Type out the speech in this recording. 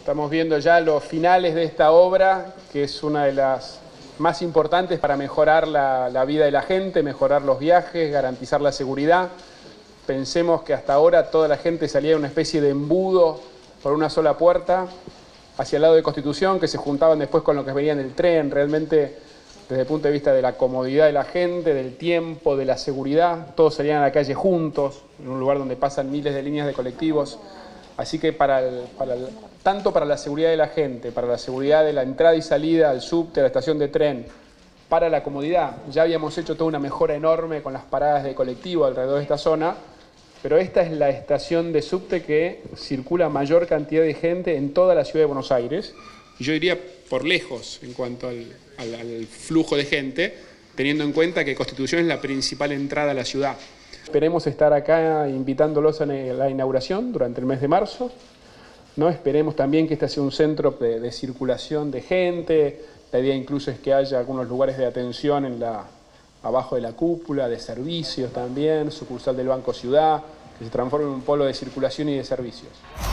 Estamos viendo ya los finales de esta obra, que es una de las más importantes para mejorar la vida de la gente, mejorar los viajes, garantizar la seguridad. Pensemos que hasta ahora toda la gente salía de una especie de embudo por una sola puerta hacia el lado de Constitución, que se juntaban después con lo que venía en el tren. Realmente, desde el punto de vista de la comodidad de la gente, del tiempo, de la seguridad, todos salían a la calle juntos, en un lugar donde pasan miles de líneas de colectivos. Así que tanto para la seguridad de la gente, para la seguridad de la entrada y salida al subte, a la estación de tren, para la comodidad, ya habíamos hecho toda una mejora enorme con las paradas de colectivo alrededor de esta zona, pero esta es la estación de subte que circula mayor cantidad de gente en toda la ciudad de Buenos Aires, y yo diría por lejos en cuanto al flujo de gente, teniendo en cuenta que Constitución es la principal entrada a la ciudad. Esperemos estar acá invitándolos a la inauguración durante el mes de marzo, ¿no? Esperemos también que este sea un centro de circulación de gente. La idea incluso es que haya algunos lugares de atención abajo de la cúpula, de servicios también, sucursal del Banco Ciudad, que se transforme en un polo de circulación y de servicios.